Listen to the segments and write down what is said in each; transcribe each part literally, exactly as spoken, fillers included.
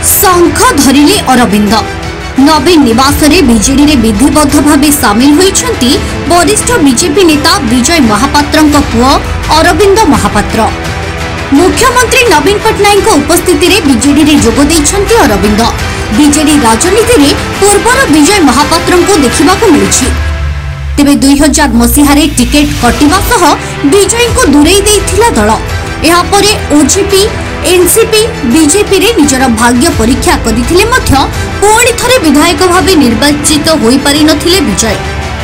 शंख धरिले अरविंद नवीन निवास बीजेडी रे विधिबद्ध भाव सामिल होइछंती वरिष्ठ बीजेपी नेता विजय महापात्रଙ୍କ पुओ अरविंद महापात्र। मुख्यमंत्री नवीन पट्टनायक उपस्थिति रे बीजेडी रे जोग दैछंती अरविंद। बीजेडी राजनीति रे पूर्वर विजय महापात्रଙ୍କୁ देखिबाकू मिलिछि। तेबे दुई हजार मसीह टिकेट कटिबा सह विजय को दूरेई दैथिला दल। एहा परे ओजीपी एनसीपी बीजेपी रे निजर भाग्य परीक्षा करथिले मध्य पुणी थरे विधायक भावे निर्वाचित होई पारि नथिले विजय।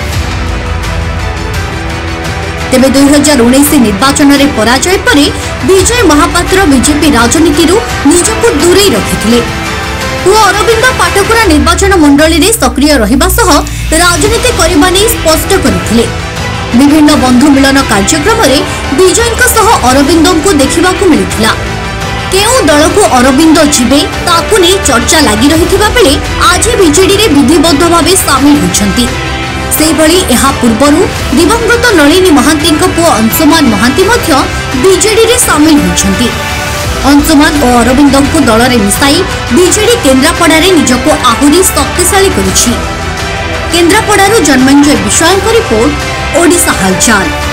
तेबे दुई हजार उन्नीस निर्वाचन रे पराजय परे विजय महापात्र बीजेपी राजनीति रु निजको दूरेई रखिथिले। पुओ अरविंद पाटकुरा निर्वाचन मंडली रे सक्रिय रहिबा सह राजनीति करबा नै स्पष्ट करथिले। विभिन्न बंधु मिलन कार्यक्रम रे विजयଙ୍କ सह अरविंदଙ୍କୁ देखिबाकू मिलिथिला। केउ दल को अरविंद जीवे ताकू नहीं चर्चा लगी रही बेले आज बीजेडी रे विधिबद्ध भावे सामिल होइछंती। सेहि भली एहा पूर्वरु दिवंगत नलिनी महांती पुओ अंशुमान महांती मध्य बीजेडी रे सामिल होइछंती। अंशुमान और अरविंद को दल रे मिसाई बीजेडी केन्द्रापड़ा रे निजको आहुरी शक्तिशाली करिछि। केन्द्रापड़ारु जन्मंजय विषयक रिपोर्ट ओडिशा हालचाल।